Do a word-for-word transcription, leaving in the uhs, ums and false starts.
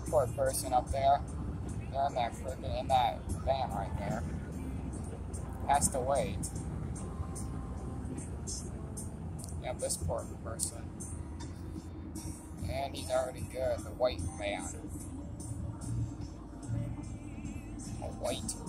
poor person up there. They're in that freaking, in that van right there. Has to wait. Yeah, this poor person. And he's already good, the white van. A white